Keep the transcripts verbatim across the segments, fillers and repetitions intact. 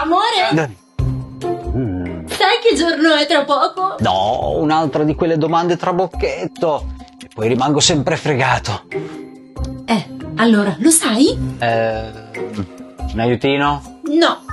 Amore? Mm. Sai che giorno è tra poco? No, un'altra di quelle domande trabocchetto. E poi rimango sempre fregato. Eh, allora, lo sai? Eh, un aiutino? No.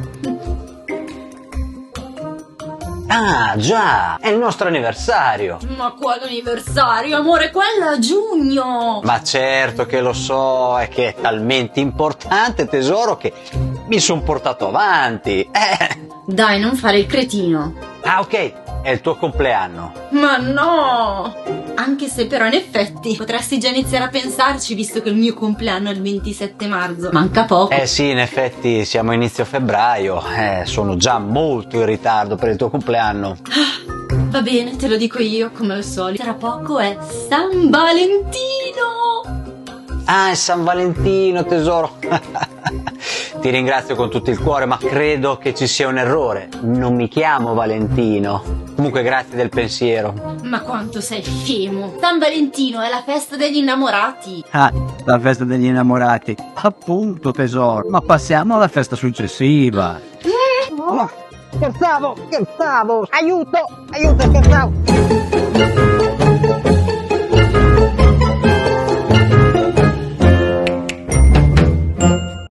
Ah, già, è il nostro anniversario. Ma quale anniversario, amore? Quello è a giugno. Ma certo che lo so, è che è talmente importante, tesoro, che mi son portato avanti. Eh. Dai, non fare il cretino. Ah, ok, è il tuo compleanno. Ma no! Anche se però in effetti potresti già iniziare a pensarci, visto che il mio compleanno è il ventisette marzo. Manca poco. Eh sì, in effetti siamo a inizio febbraio, eh, sono già molto in ritardo per il tuo compleanno. Va bene, te lo dico io, come al solito. Tra poco è San Valentino! Ah, è San Valentino, tesoro. Ti ringrazio con tutto il cuore, ma credo che ci sia un errore. Non mi chiamo Valentino. Comunque grazie del pensiero. Ma quanto sei scemo! San Valentino è la festa degli innamorati! Ah, la festa degli innamorati. Appunto, tesoro. Ma passiamo alla festa successiva. Oh, scherzavo, scherzavo. Aiuto, aiuto, scherzavo.